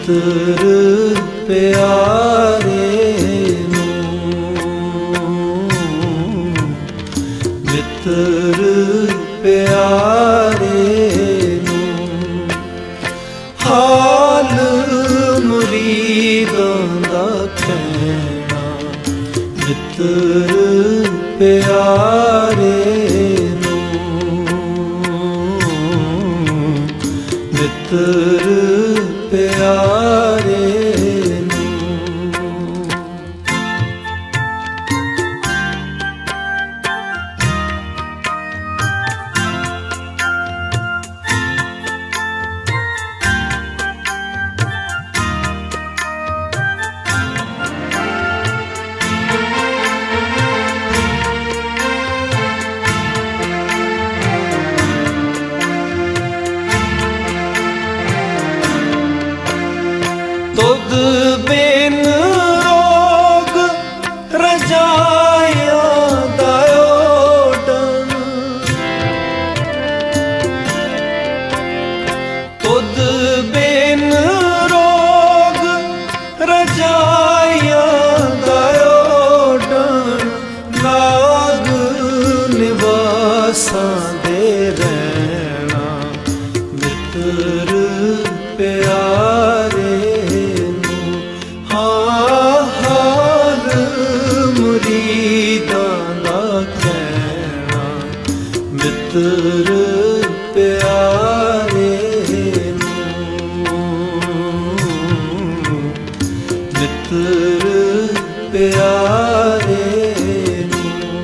ਮਿੱਤਰ ਪਿਆਰੇ ਨੂੰ, ਮਿੱਤਰ ਪਿਆਰੇ ਨੂੰ, ਹਾਲ ਮੁਰੀਦਾਂ ਦਾ ਕਹਿਣਾ। ਮਿੱਤਰ ਪਿਆਰੇ ਨੂੰ, ਮਿੱਤਰ ਪਿਆਰੇ ਨੂੰ। ਤੁਧ ਬਿਨ ਰੋਗ ਰਜਾਈਆਂ ਦਾ ਓਡਨ, ਤੁਧ ਬਿਨ ਰੋਗ ਰਜਾਈਆਂ ਦਾ ਓਡਨ, ਲਾਗ ਨਿਵਾਸਾਂ ਦੇ ਰਹਿਣਾ। ਮਿੱਤਰ ਪਿਆਰੇ ਮੁਰੀਦਾਂ ਦਾ ਕਹਿਣਾ। ਮਿੱਤਰ ਪਿਆਰੇ ਨੂੰ, ਮਿੱਤਰ ਪਿਆਰੇ ਨੂੰ।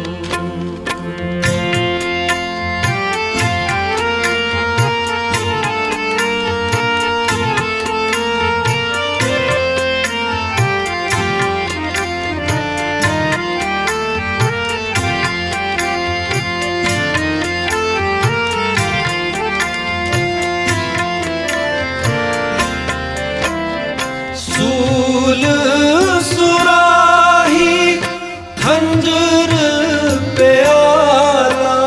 ਸੂਲ ਸੁਰਾਹੀ ਖੰਜਰ ਪਿਆਲਾ,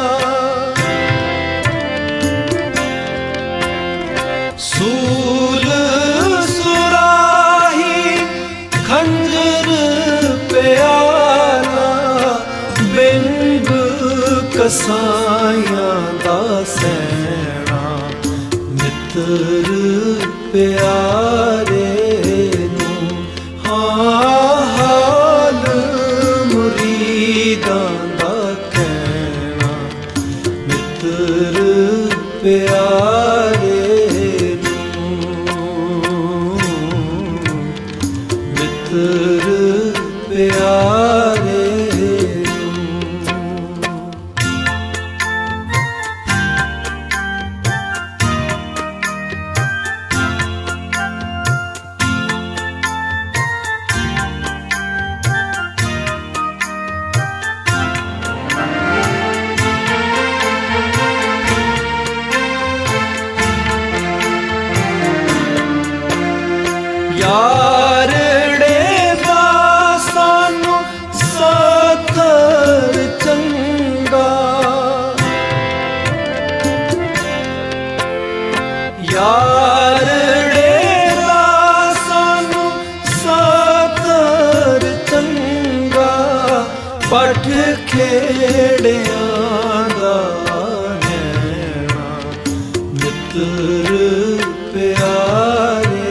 ਸੂਲ ਸੁਰਾਹੀ ਖੰਜਰ ਪਿਆਲਾ, ਬਿੰਬ ਕਸਾਈਆਂ ਦਾ ਸੈਣਾ। ਮਿੱਤਰ ਪਿਆਰੇ ਹਾਲ ਮੁਰੀਦਾਂ ਦਾ ਕਹਿਣਾ। ਮਿੱਤਰ ਪਿਆਰੇ ਨੂੰ, ਮਿੱਤਰ ਪਿਆਰੇ ਨੂੰ। ਯਾਰੜੇ ਦਾ ਸਾਨੂੰ ਸਾਥਰ ਚੰਗਾ, ਯਾਰੜੇ ਦਾ ਸਾਨੂੰ ਸਾਥਰ ਚੰਗਾ, ਪੱਠ ਖੇੜਿਆਂ ਦਾ ਨੈਣਾ। ਮਿੱਤਰ ਪਿਆਰੇ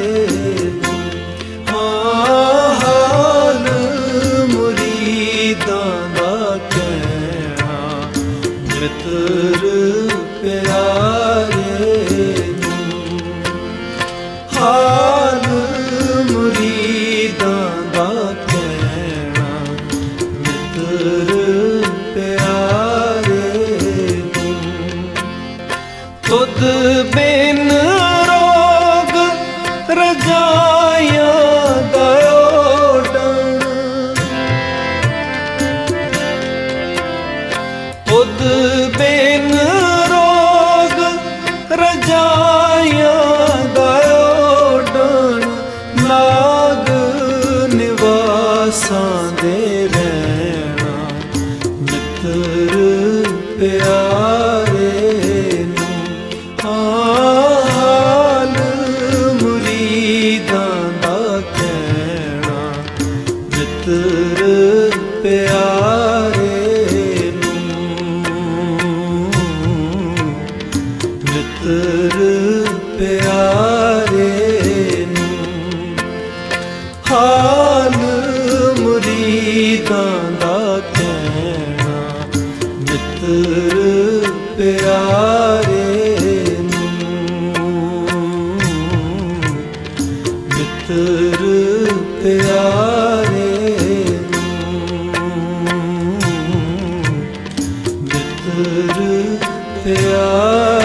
ਮਿੱਤਰ ਪਿਆਰੇ ਨੂੰ, ਹਾਲ ਮੁਰੀਦਾਂ ਦਾ ਕਹਿਣਾ। ਮਿੱਤਰ ਪਿਆਰੇ ਨੂੰ, ਤੁਧ ਬਿਨ ਰੋਗ ਰਜਾਈਆਂ ਦਾ ਓਡਨ, ਤੁਧ ਬਿਨ ਰੋਗ ਰਜਾਈਆਂ ਦਾ ਓਡਨ, ਲਾਗ ਨਿਵਾਸਾਂ ਦੇ ਰਹਿਣਾ। ਮਿੱਤਰ ਪਿਆਰੇ ਨੂੰ, ਹਾਲ ਮੁਰੀਦਾਂ ਮਿੱਤਰ ਪਿਆਰੇ ਮਿੱਤਰ ਪਿਆਰੇ ਹਾਲ ਮੁਰੀਦਾਂ ਦਾ ਕਹਿਣਾ ਮਿੱਤਰ ਪਿਆਰੇ ਮਿੱਤਰ ਪਿਆਰੇ ਮਿੱਤਰ ਪਿਆਰੇ